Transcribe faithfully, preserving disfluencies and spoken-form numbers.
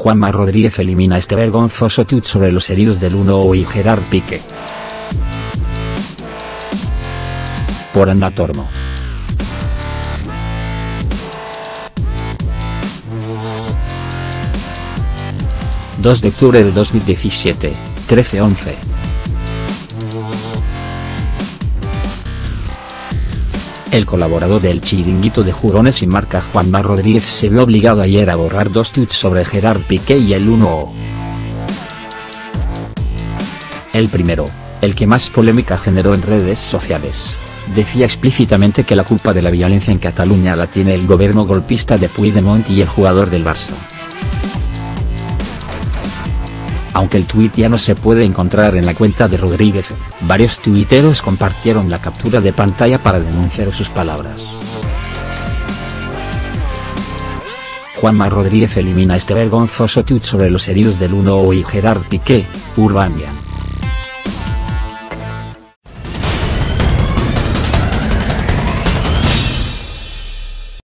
Juanma Rodríguez elimina este vergonzoso tuit sobre los heridos del uno y Gerard Piqué. Por Anda Tormo. dos de octubre de dos mil diecisiete, trece once. El colaborador del Chiringuito de Jugones y Marca Juanma Rodríguez se vio obligado ayer a borrar dos tweets sobre Gerard Piqué y el uno. El primero, el que más polémica generó en redes sociales, decía explícitamente que la culpa de la violencia en Cataluña la tiene el gobierno golpista de Puigdemont y el jugador del Barça. Aunque el tuit ya no se puede encontrar en la cuenta de Rodríguez, varios tuiteros compartieron la captura de pantalla para denunciar sus palabras. Juanma Rodríguez elimina este vergonzoso tuit sobre los heridos del uno y Gerard Piqué, Urbanian.